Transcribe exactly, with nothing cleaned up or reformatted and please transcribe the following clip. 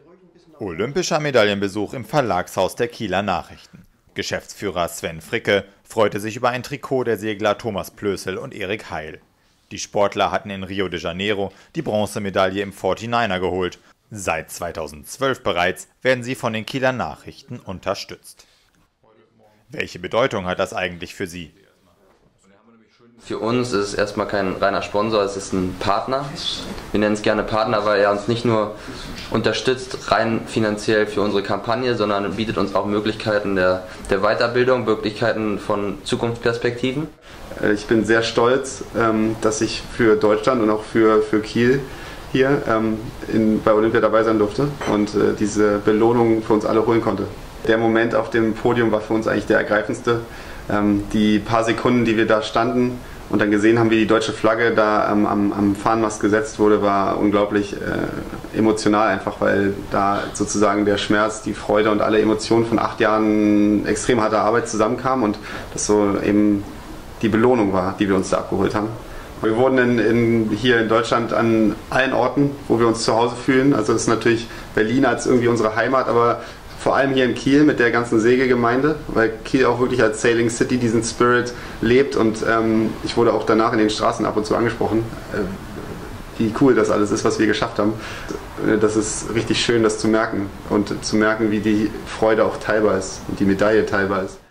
Olympischer Medaillenbesuch im Verlagshaus der Kieler Nachrichten. Geschäftsführer Sven Fricke freute sich über ein Trikot der Segler Thomas Plössl und Erik Heil. Die Sportler hatten in Rio de Janeiro die Bronzemedaille im forty-niner geholt. Seit zweitausendzwölf bereits werden sie von den Kieler Nachrichten unterstützt. Welche Bedeutung hat das eigentlich für Sie? Für uns ist es erstmal kein reiner Sponsor, es ist ein Partner. Wir nennen es gerne Partner, weil er uns nicht nur unterstützt rein finanziell für unsere Kampagne, sondern bietet uns auch Möglichkeiten der, der Weiterbildung, Möglichkeiten von Zukunftsperspektiven. Ich bin sehr stolz, dass ich für Deutschland und auch für, für Kiel hier in, bei Olympia dabei sein durfte und diese Belohnung für uns alle holen konnte. Der Moment auf dem Podium war für uns eigentlich der ergreifendste. Die paar Sekunden, die wir da standen und dann gesehen haben, wie die deutsche Flagge da am, am, am Fahnenmast gesetzt wurde, war unglaublich äh, emotional einfach, weil da sozusagen der Schmerz, die Freude und alle Emotionen von acht Jahren extrem harter Arbeit zusammenkamen und das so eben die Belohnung war, die wir uns da abgeholt haben. Wir wurden in, in, hier in Deutschland an allen Orten, wo wir uns zu Hause fühlen, also das ist natürlich Berlin als irgendwie unsere Heimat, aber vor allem hier in Kiel mit der ganzen Segelgemeinde, weil Kiel auch wirklich als Sailing City diesen Spirit lebt und ähm, ich wurde auch danach in den Straßen ab und zu angesprochen, äh, wie cool das alles ist, was wir geschafft haben. Das ist richtig schön, das zu merken und zu merken, wie die Freude auch teilbar ist und die Medaille teilbar ist.